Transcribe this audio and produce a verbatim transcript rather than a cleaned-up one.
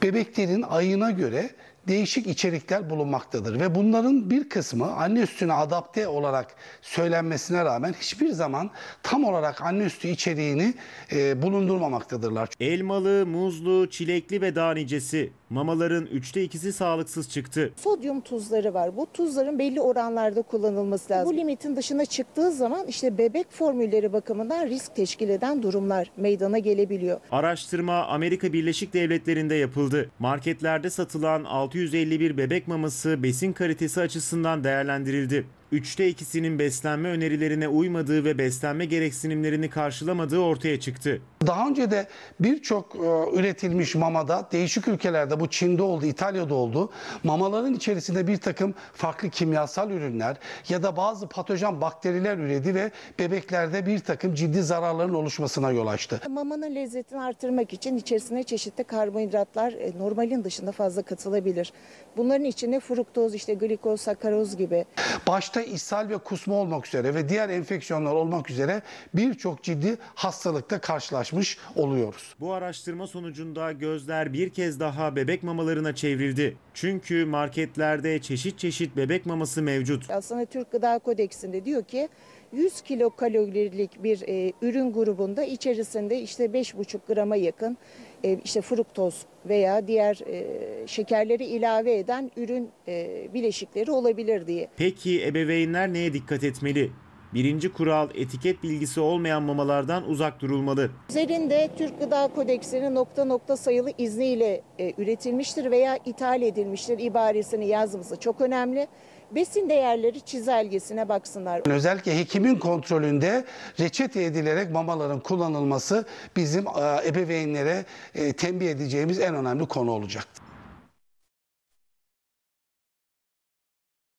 bebeklerin ayına göre değişik içerikler bulunmaktadır ve bunların bir kısmı anne sütüne adapte olarak söylenmesine rağmen hiçbir zaman tam olarak anne sütü içeriğini e, bulundurmamaktadırlar. Elmalı, muzlu, çilekli ve daha nicesi. Mamaların üçte ikisi sağlıksız çıktı. Sodyum tuzları var. Bu tuzların belli oranlarda kullanılması lazım. Bu limitin dışına çıktığı zaman işte bebek formülleri bakımından risk teşkil eden durumlar meydana gelebiliyor. Araştırma Amerika Birleşik Devletleri'nde yapıldı. Marketlerde satılan altı yüz elli bir bebek maması besin kalitesi açısından değerlendirildi. Üçte ikisinin beslenme önerilerine uymadığı ve beslenme gereksinimlerini karşılamadığı ortaya çıktı. Daha önce de birçok e, üretilmiş mamada değişik ülkelerde, bu Çin'de oldu, İtalya'da oldu, mamaların içerisinde bir takım farklı kimyasal ürünler ya da bazı patojen bakteriler üredi ve bebeklerde bir takım ciddi zararların oluşmasına yol açtı. Mamanın lezzetini artırmak için içerisine çeşitli karbonhidratlar e, normalin dışında fazla katılabilir. Bunların içine fruktoz, işte glikoz, sakaroz gibi. Başta ishal ve kusma olmak üzere ve diğer enfeksiyonlar olmak üzere birçok ciddi hastalıkta karşılaşmış oluyoruz. Bu araştırma sonucunda gözler bir kez daha bebek mamalarına çevrildi. Çünkü marketlerde çeşit çeşit bebek maması mevcut. Aslında Türk Gıda Kodeksinde diyor ki yüz kilokalorilik bir e, ürün grubunda içerisinde işte beş buçuk grama yakın e, işte fruktoz veya diğer e, şekerleri ilave eden ürün e, bileşikleri olabilir diye. Peki ebeveynler neye dikkat etmeli? Birinci kural, etiket bilgisi olmayan mamalardan uzak durulmalı. Üzerinde Türk Gıda Kodeksinin nokta nokta sayılı izniyle e, üretilmiştir veya ithal edilmiştir ibaresini yazması çok önemli. Besin değerleri çizelgesine baksınlar. Özellikle hekimin kontrolünde reçete edilerek mamaların kullanılması bizim ebeveynlere tembih edeceğimiz en önemli konu olacaktır.